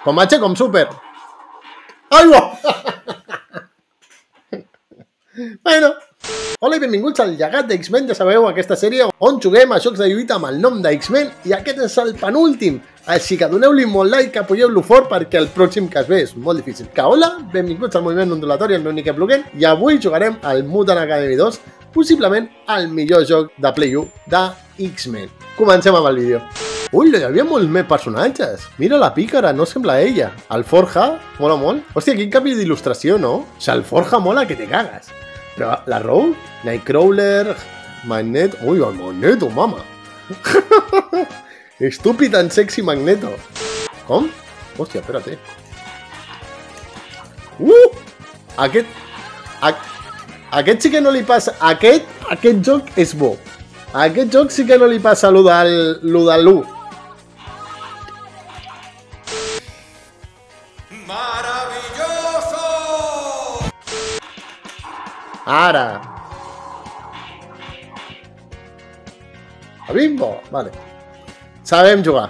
Com H, com Super. Aigua! Bueno. Hola i benvinguts al Llegat d'X-Men. Ja sabeu, aquesta sèrie on juguem a jocs de lluita amb el nom d'X-Men i aquest és el penúltim. Així que doneu-li molt like, apoyeu-lo fort perquè el pròxim que es ve és molt difícil. Que hola, benvinguts al moviment ondulatori, el meu nick és Blugen, i avui jugarem al Mutant Academy 2, possiblement el millor joc de Play 1 de X-Men. Comencem amb el vídeo. Ui, hi havia molts més personatges. Mira la pícara, no sembla ella. El Forja, mola molt. Hòstia, quin canvi d'il·lustració, no? O sigui, el Forja mola que te cagas. Però la Rogue, Nightcrawler, Magneto... Ui, el Magneto, mama. Estúpid and sexy Magneto. Com? Hòstia, espérate. Aquest sí que no li passa... Aquest joc és bo. Aquest joc sí que no li passa lo de l'1. Ara. A bimbo. Vale. Sabem jugar.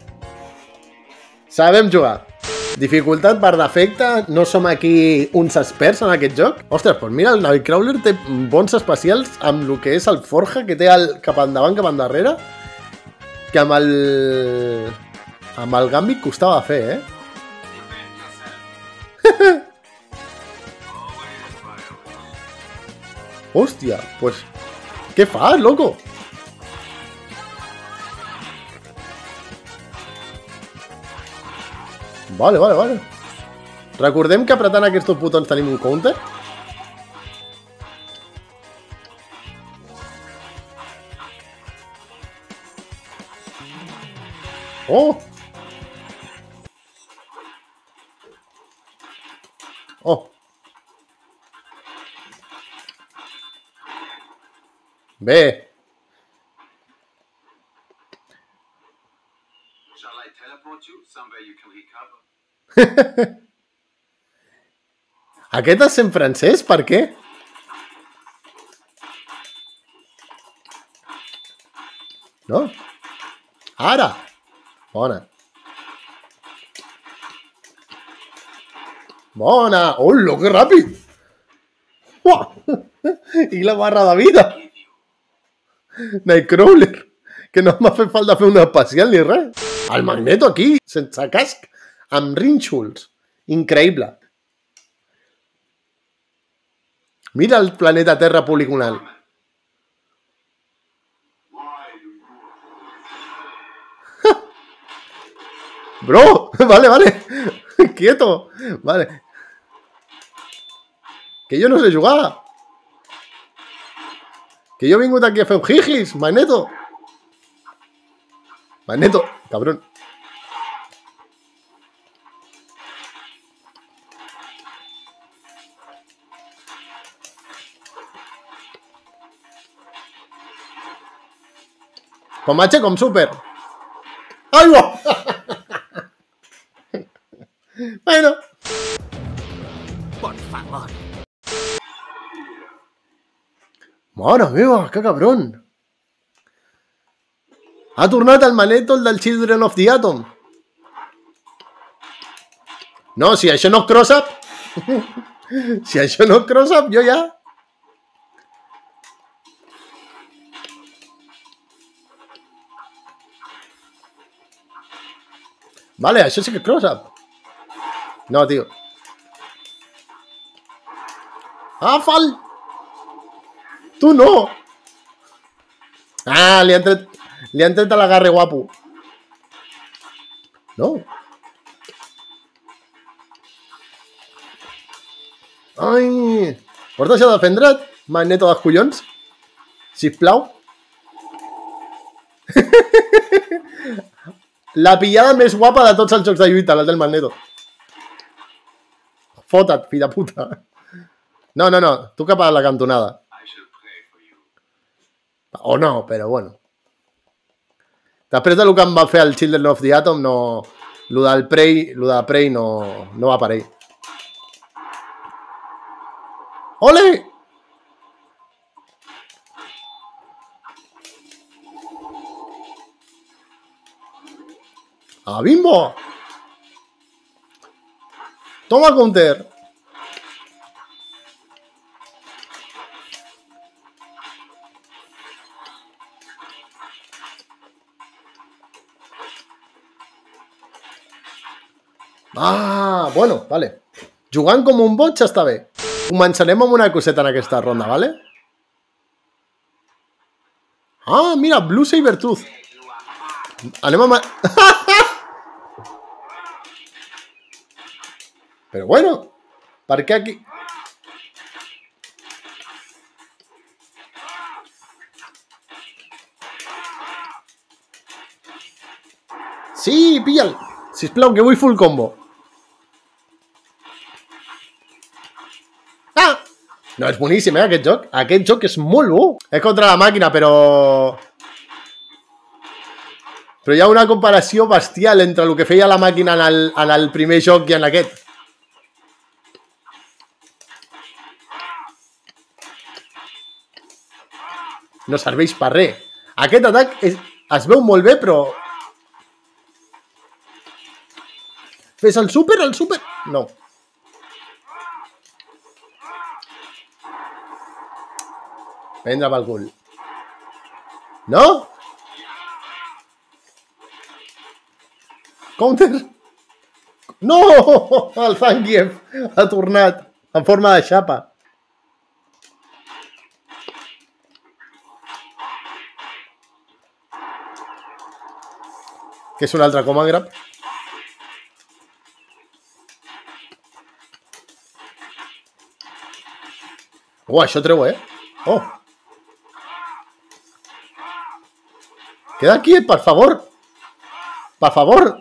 Sabem jugar. Dificultat per defecte. No som aquí uns experts en aquest joc. Ostres, doncs mira, el Nightcrawler té bons especials amb el que és el Forja, que té el cap endavant, cap endarrere, que amb el Gambit costava fer, eh? Hòstia, pues... Què fas, loco? Vale. Recordem que apretant aquests botons tenim un counter. Oh! Oh! Bé. Aquest és en francès? Per què? No? Ara! Bona. Bona! Hola, que ràpid! I la barra de vida! Nightcrawler, que no m'ha fet falta fer una especial ni res. El Magneto aquí, sense casc, amb rínxols. Increïble. Mira el planeta Terra poligonal. Bro, vale. Quieto. Vale. Que jo no sé jugar. Que jo he vingut aquí a fer un jijis, Magneto. Magneto, cabrón. Com H, com Super. Aigua! Bueno. Por favor. Mare meva, que cabron. Ha tornat el Magneto, el del Children of the Atom. No, si això no és cross-up. Si això no és cross-up, jo ja... Vale, això sí que és cross-up. No, tio. Ah, fal! Tu no! Ah, li han tret a l'agarre guapo. No. Ai! Pots deixar de defendre't, Magneto dels collons? Sisplau. La pillada més guapa de tots els jocs de lluita, la del Magneto. Fota't, fill de puta. No, tu cap a la cantonada. O no, però bueno. Després del que em va fer el Children of the Atom, no... Lo de Prey no va per ahí. ¡Ole! ¡A Bimbo! Toma counter. Ah, bueno, vale. Jugant com un boig està bé. Començarem amb una coseta en aquesta ronda, vale? Ah, mira, Blue Sabertooth. Anem a... Però bueno, per què aquí... Sí, pilla'l. Sisplau, que vull full combo. Ah! No, és boníssim, aquest joc. Aquest joc és molt bo. És contra la màquina, però... Però hi ha una comparació bestial entre el que feia la màquina en el primer joc i en aquest. No serveix per res. Aquest atac es veu molt bé, però... Fes el súper, el súper... No. Prendre pel cul. No? Counter? No! El Zangief ha tornat en forma de xapa. Que és un altre command grab. Oh, això treu, Oh. Queda aquí, per favor. Per favor.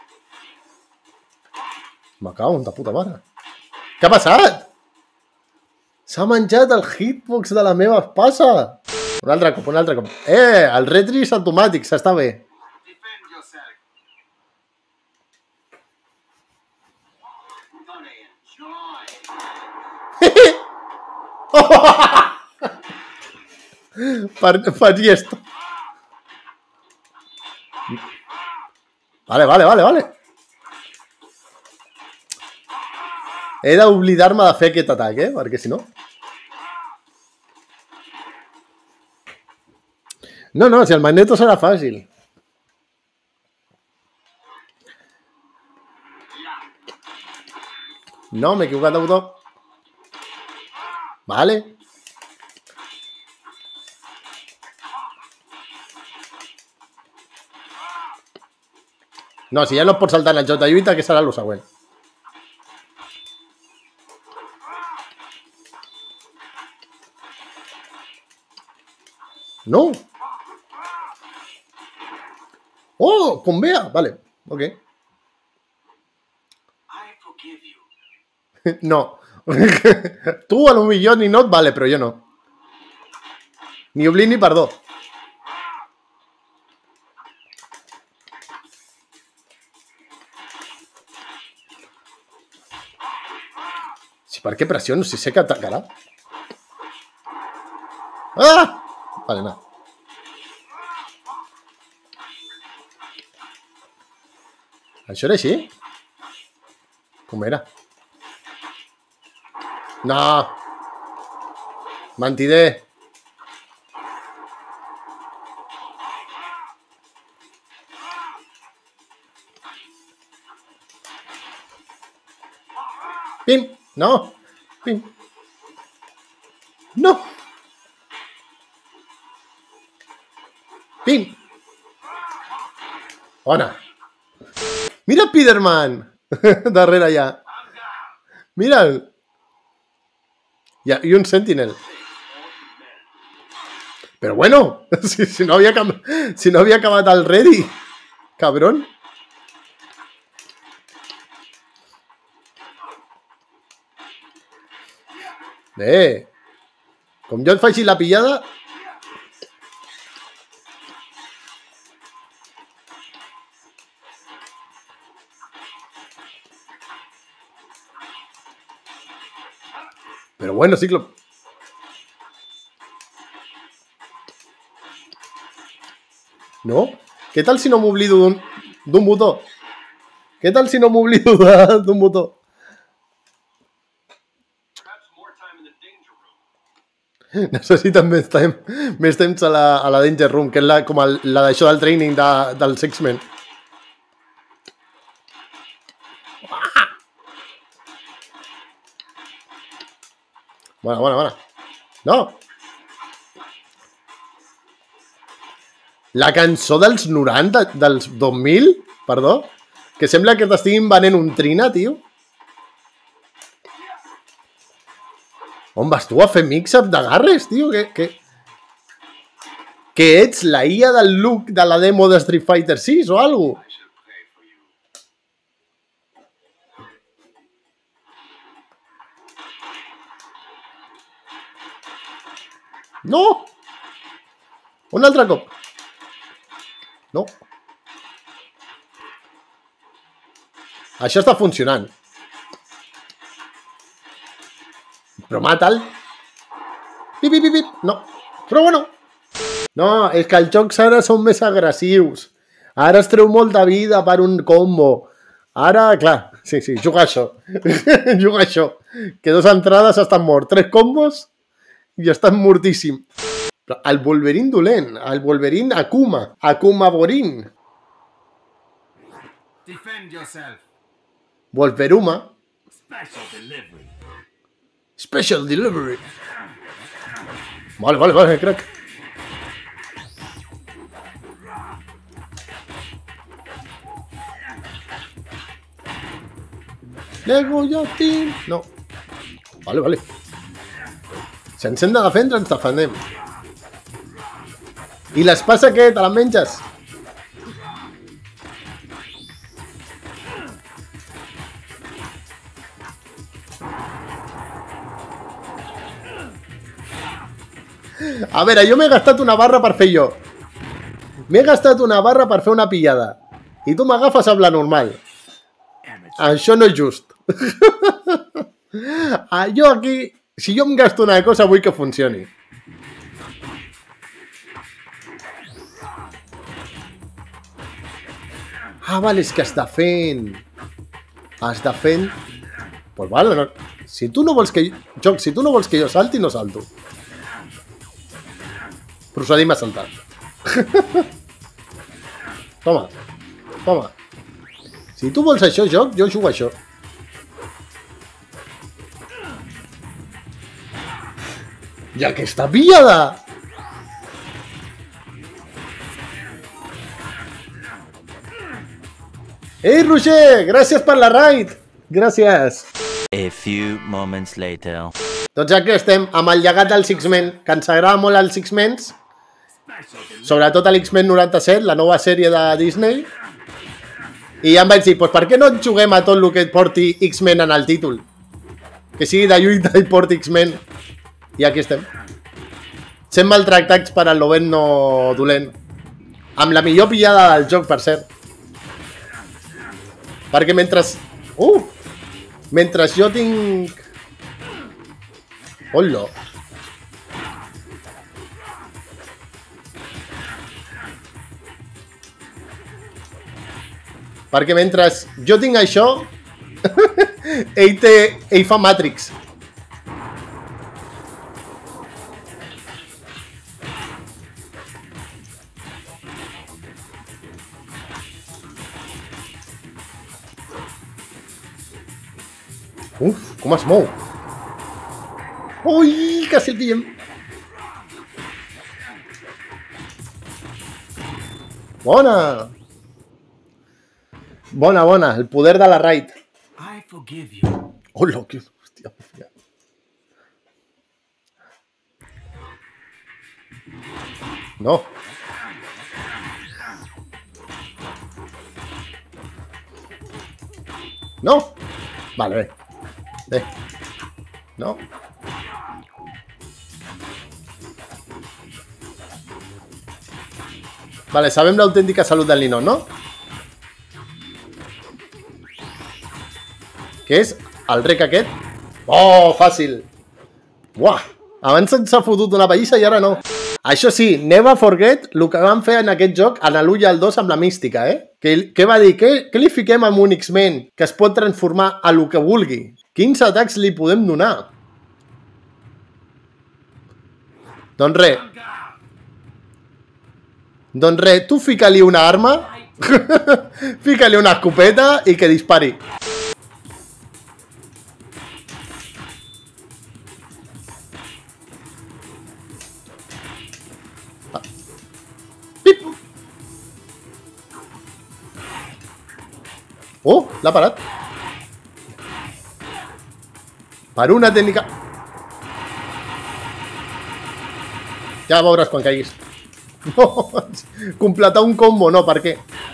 Me cago en ta puta mare. Què ha passat? S'ha menjat el hitbox de la meva espasa. Un altre cop, un altre cop. El retri és automàtic, s'està bé. Per llest. Vale. He d'oblidar-me de fer aquest atac, perquè si no... No, si el Magneto serà fàcil. No, m'he equivocat de botó. Vale. No, si ja no et pots saltar en el joc de lluita, què serà el següent? No. Oh, con Bea. Vale, ok. No. Tu a lo millor ni no et vale, però jo no. Ni oblit ni perdó. Si per què pressiono? Si sé que atacarà. Ah! Vale, no. Això era així? Com era? No! Mentider! Pim! No! Pim! No! Pim! Bona! Mira Spiderman! Darrere allà. Mira'l! I un Sentinel. Però bueno, si no havia acabat el ready, cabrón. Bé, com jo et faci la pillada... Però bueno, Cíclop. No? Què tal si no m'oblido d'un botó? Què tal si no m'oblido d'un botó? Necessiten més temps a la Danger Room, que és com la d'això del training dels X-Men. Bona. No! La cançó dels 90, dels 2000, perdó, que sembla que t'estiguin venent un trina, tio. On vas tu a fer mix-up de garres, tio? Que ets la IA del look de la demo de Street Fighter 6 o alguna cosa? No! Un altre cop. No. Això està funcionant. Però mata'l. Pip. No. Però bueno. No, és que els jocs ara són més agressius. Ara es treu molta vida per un combo. Ara, clar, sí, juga això. Juga això. Que 2 entrades estan morts. 3 combos i estan mortíssim. El Wolverine dolent. El Wolverine Akuma. Akuma Borin. Defend yourself. Wolveruma. Special delivery. Vale, crack. Lego Justin. No. Vale. Si ens hem de defendre, ens defendem. I l'espasa què? Te la menges? A veure, jo m'he gastat una barra per fer jo. M'he gastat una barra per fer una pillada. I tu m'agafes amb la normal. Això no és just. Jo aquí, si jo em gasto una cosa, vull que funcioni. Ah, vale, és que està fent. Està fent. Pues vale, no. Si tu no vols que jo salti, no salto. Procedim a saltar. Toma. Si tu vols això, jo jugo això. I aquesta pillada! Ei, Roger! Gràcies per la raid! Gràcies! A few moments later. Doncs aquí estem, amb el llegat dels X-Men, que ens agrada molt els X-Men, sobretot l'X-Men 97, la nova sèrie de Disney. I ja em vaig dir, doncs per què no juguem a tot el que porti X-Men en el títol? Que sigui de lluita i porti X-Men. I aquí estem. Sent maltractats per al Lovent no dolent. Amb la millor pillada del joc, per cert. Perquè mentre jo tinc... Hola. Perquè mentre jo tinc això, ell fa Matrix. Uf, com es mou. Ui, quasi el pillem. Bona. Bona. El poder de la raid. I forgive you. Hola, que... Hòstia. No. No. Vale, bé. No. Vale, sabem l'autèntica salut del Nino, no? Què és? El rec aquest? Oh, fàcil. Buah, abans ens ha fotut una pallissa i ara no. Això sí, never forget el que van fer en aquest joc en l'1 i el 2 amb la mística, Què va dir? Què li fiquem amb un X-Men que es pot transformar a lo que vulgui? Quins atacs li podem donar? Doncs res. Doncs res, tu fica-li una arma, fica-li una escopeta i que dispari. Pip. Oh, l'ha parat. Per una tècnica... Ja veuràs quan caiguis. No, completar un combo, no, per què?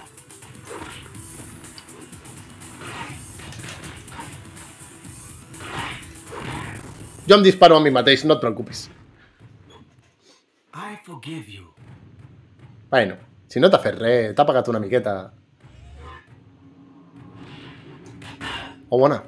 Jo em disparo a mi mateix, no et preocupis. I forgive you. Bueno, si no t'ha fet res, t'ha pagat una miqueta. Oh, bona.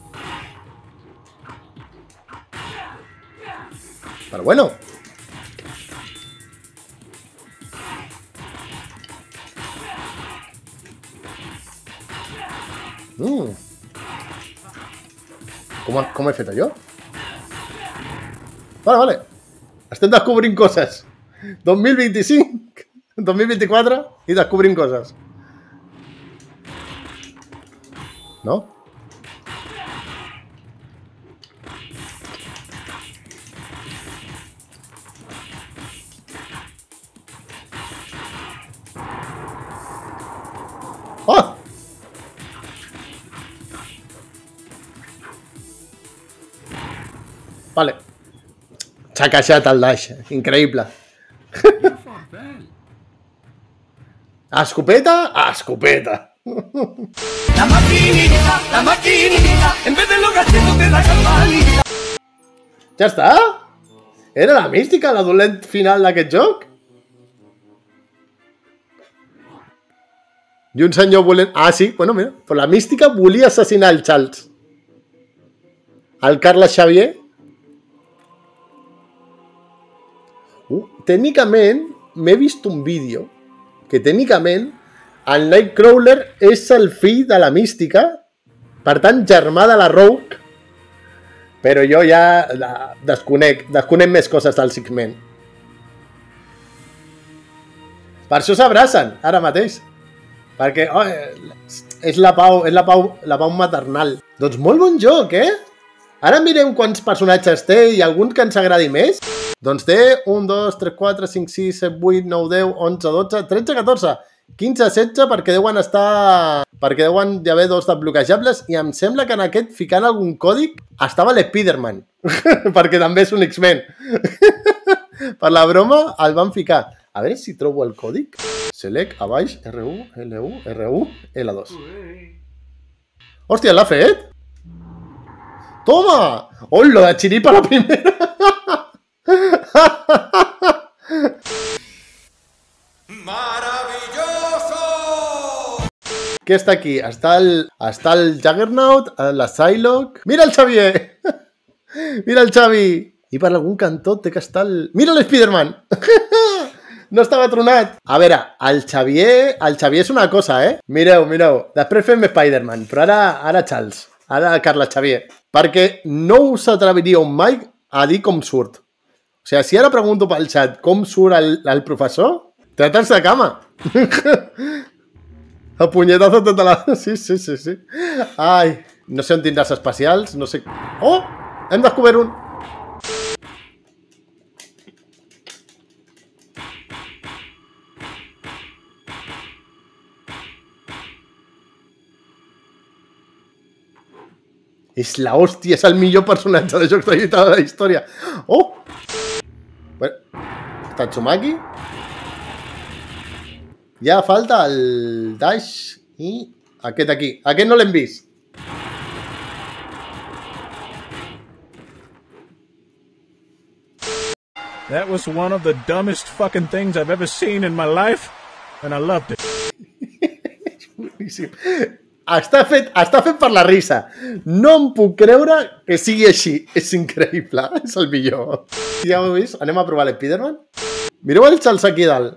Però bueno. Com he fet allò? Vale. Estem descobrint coses. 2025, 2024 i descobrim coses. No? Oh! Vale. S'ha queixat el dash. Increïble. Escopeta? Escopeta. La maquinita, en vez de los gachetos te da campanita. Ja està? Era la mística, la dolent final d'aquest joc? I un senyor volent... Ah, sí, bueno, mira. Però la mística volia assassinar el Charles. El Carles Xavier. Tècnicament, m'he vist un vídeo que tècnicament el Nightcrawler és el fill de la mística, per tant, germà de la Rogue, però jo ja desconec més coses dels X-Men. Per això s'abracen, ara mateix. Perquè és la pau maternal. Doncs molt bon joc, eh? Ara mirem quants personatges té i algun que ens agradi més. Doncs té 1, 2, 3, 4, 5, 6, 7, 8, 9, 10, 11, 12, 13, 14, 15, 16, perquè deuen estar... Perquè deuen haver dos desbloquejables i em sembla que en aquest, ficant algun còdic, estava l'Spiderman. Perquè també és un X-Men. Per la broma, el van ficar. A veure si trobo el còdic. Select, a baix, R1, L1, R1, L2. Hòstia, l'ha fet? Toma! Hola, de xiripa la primera! ¡Maravilloso! Què està aquí? Està el Juggernaut, la Psylocke... Mira el Xavier! Mira el Xavi! I per algun cantó té que estar el... Mira l'Spiderman! No estava tronat! A veure, el Xavier és una cosa, eh? Mireu. Després fem Spiderman, però ara Charles. Ara Carles Xavier. Perquè no us atreviríeu mai a dir com surt. O sigui, si ara pregunto pel xat com surt el professor, tractes de cama. A punyetazo tota la... Sí. Ai, no sé on tindràs especials, no sé... Oh! Hem descobert un... És la hòstia, és el millor personatge de jocs de lluita de la història. Oh! Bueno, Tatsumaki. Ja falta el dash i aquest aquí. Aquest no l'hem vist. That was one of the dumbest fucking things I've ever seen in my life, and I loved it. Boníssim. Està fet per la risa. No em puc creure que sigui així. És increïble. És el millor. Ja ho heu vist? Anem a provar l'Spiderman? Mireu el Charles aquí dalt.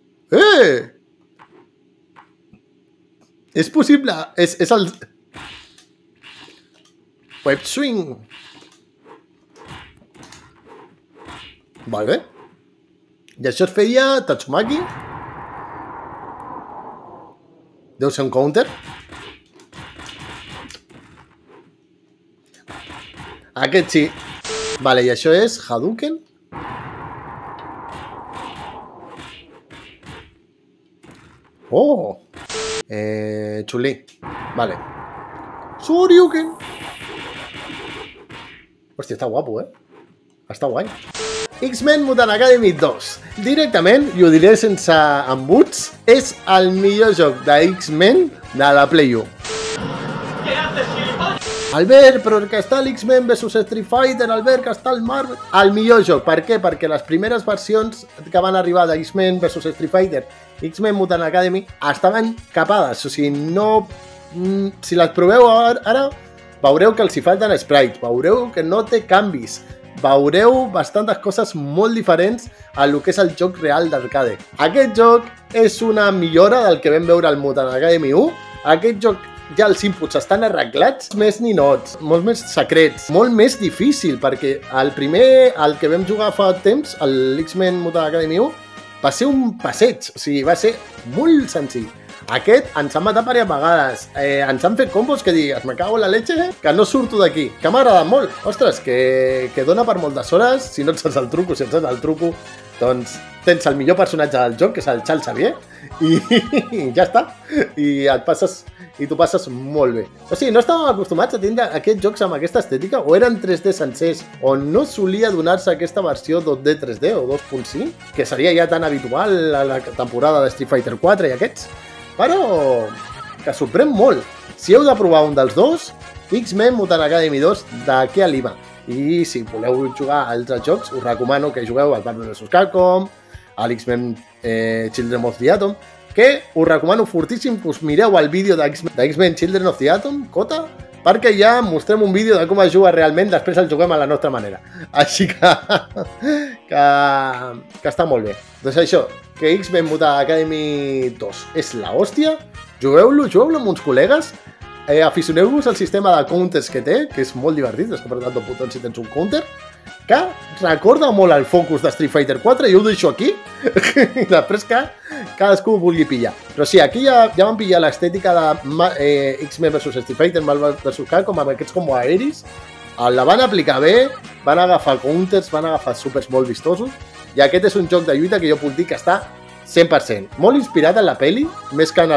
És possible. És el... Web swing. Molt bé. I això es feia Tatsumaki. Deu ser un counter. Aquest sí. Vale, i això és Hadouken. Oh! Chun-Li. Vale. Shoryuken. Hòstia, està guapo, Està guai. X-Men Mutant Academy 2. Directament, i ho diré sense embuts, és el millor joc de X-Men de la Play 1. Albert, però que està l'X-Men vs Street Fighter, Albert, que està el Marvel... El millor joc, per què? Perquè les primeres versions que van arribar de X-Men vs Street Fighter, X-Men Mutant Academy, estaven capades, o sigui, no... Si les proveu ara, veureu que els hi falten sprites, veureu que no té canvis, veureu bastantes coses molt diferents a lo que és el joc real d'arcade. Aquest joc és una millora del que vam veure al Mutant Academy 1. Aquest joc ja els inputs estan arreglats, més ninots, molt més secrets, molt més difícil, perquè el primer, el que vam jugar fa temps, l'X-Men Mutant Academy 1, va ser un passeig, o sigui, va ser molt senzill. Aquest ens han matat diverses vegades, ens han fet combos que digues, me cago en la leche, que no surto d'aquí, que m'ha agradat molt. Ostres, que dona per moltes hores, si no et saps el truco, si et saps el truco, doncs tens el millor personatge del joc, que és el Charles Xavier, i ja està, i t'ho passes molt bé. O sigui, no estàvem acostumats a tindre aquests jocs amb aquesta estètica, o eren 3D sencers, o no solia donar-se aquesta versió 2D 3D o 2.5, que seria ja tan habitual a la temporada de Street Fighter 4 i aquests, però que sorprèn molt. Si heu de provar un dels dos, X-Men Mutant Academy 2 d'aquí a Lima. I si voleu jugar a altres jocs, us recomano que jugueu al Marvel vs Capcom, a l'X-Men Children of the Atom, que us recomano fortíssim que us mireu el vídeo d'X-Men Children of the Atom, Cota, perquè ja mostrem un vídeo de com es juga realment, després el juguem a la nostra manera. Així que està molt bé. Doncs això, que X-Men Mutant Academy 2 és la hòstia, jugueu-lo amb uns col·legues, aficioneu-vos al sistema de counters que té, que és molt divertit, és que per tant botons si tens un counter, que recorda molt el focus de Street Fighter 4, i ho deixo aquí, i després que cadascú ho vulgui pillar. Però sí, aquí ja van pillar l'estètica de X-Men vs Street Fighter, Marvel vs Capcom, amb aquests com aeris, la van aplicar bé, van agafar counters, van agafar supers molt vistosos, i aquest és un joc de lluita que jo puc dir que està 100%. Molt inspirat en la peli, més que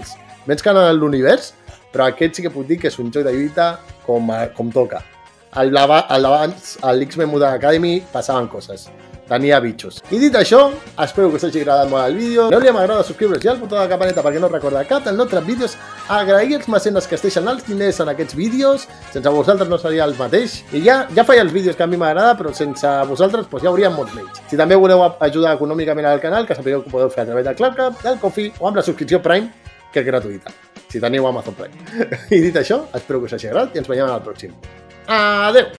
en l'univers, però aquest sí que puc dir que és un joc de lluita com toca. Abans, a l'X-Men Mutant Academy passaven coses. Tenia bitxos. I dit això, espero que us hagi agradat molt el vídeo. No li m'agrada subscriure's i al botó de la campaneta perquè no recorda cap dels nostres vídeos. Agrair els mecenes que es deixen els diners en aquests vídeos. Sense vosaltres no seria el mateix. I ja feia els vídeos que a mi m'agrada, però sense vosaltres ja hauríem molts menys. Si també voleu ajudar econòmicament al canal, que sapigueu que ho podeu fer a través del ClubCap, del Ko-fi o amb la subscripció Prime, que és gratuïta, si teniu Amazon Prime. I dit això, espero que us hagi agradat i ens veiem en el pròxim. Adeu!